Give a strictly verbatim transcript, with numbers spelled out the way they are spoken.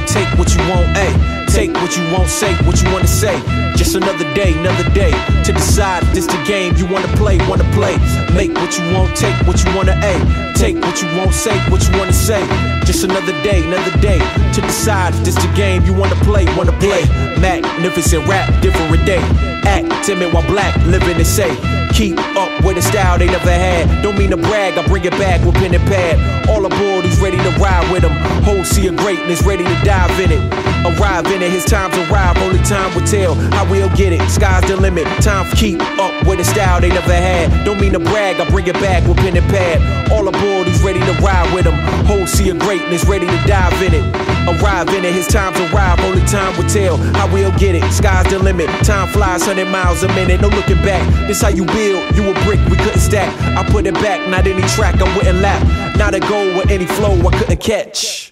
take what you want, ayy. Take what you won't, say what you wanna say. Just another day, another day to decide if this the game you wanna play, wanna play. Make what you want, take what you wanna, ayy. Take what you won't, say what you wanna say. Just another day, another day to decide if this the game you wanna play, wanna play. Magnificent rap, different day. Act timid while black, living and say. Keep up with a style they never had. Don't mean to brag, I bring it back with pen and pad. All aboard who's ready to ride with them. Whole sea of greatness, ready to dive in it. Arrive in it, his time's arrive, only time will tell how we'll get it. Sky's the limit, time for keep up with a style they never had. Don't mean to brag, I bring it back with pen and pad. All aboard who's ready to ride with them. Whole sea of greatness, ready to dive in it. Arrive in it, his time's arrive, only time will tell how we'll get it. Sky's the limit, time flies hundred miles a minute, no looking back. This how you build, you a brick we couldn't stack. I put it back, not any track I wouldn't lap. Not a goal with any flow I couldn't catch.